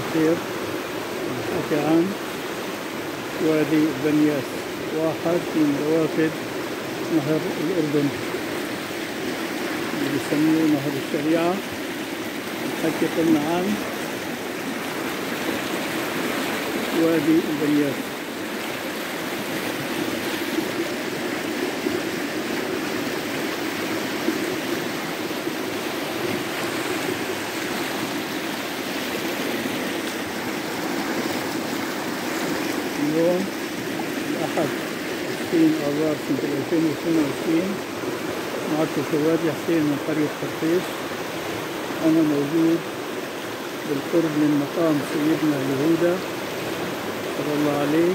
الخير. الحكي عن وادي بنياس، واحد من روافد نهر الأردن اللي بيسموه نهر الشريعة. الحكي قلنا عن وادي بنياس. اليوم الأحد 20 آذار سنة 2022، معكم شوادي حسين من قرية قرطيس. أنا موجود بالقرب من مقام سيدنا يهوذا صلى الله عليه.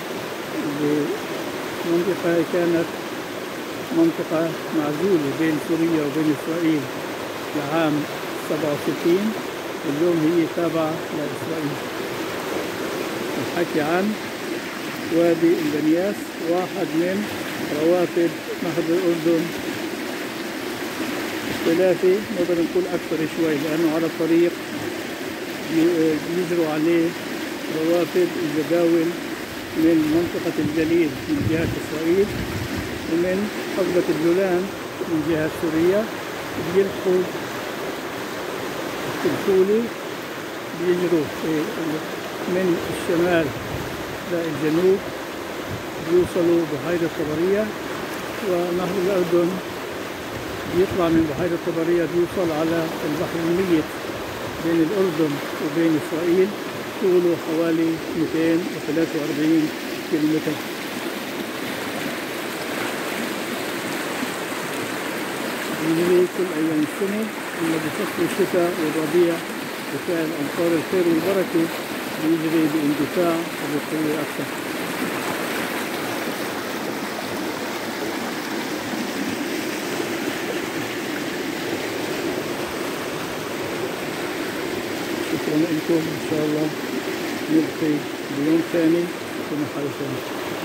المنطقة كانت منطقة معزولة بين سوريا وبين إسرائيل لعام 67، واليوم هي تابعة لإسرائيل. الحكي عن وادي البنياس، واحد من روافد نهر الأردن الثلاثي، نقدر نقول أكثر شوي، لأنه على طريق بيجروا عليه روافد الجداول من منطقة الجليل من جهة إسرائيل، ومن حقبة الجولان من جهة سوريا. بيلحقوا الفولي، بيجروا من الشمال للجنوب، بيوصلوا بحيرة طبرية، ونهر الأردن بيطلع من بحيرة طبرية بيوصل على البحر الميت بين الأردن وبين إسرائيل، طوله حوالي 243 كيلومتر. بيجري كل أيام السنة، أما بفصل الشتاء والربيع بفعل أمطار الخير والبركة بيجري باندفاع وبقوة أكثر. شكرا لكم، إن شاء الله نلقي بيوم ثاني في محل ثاني.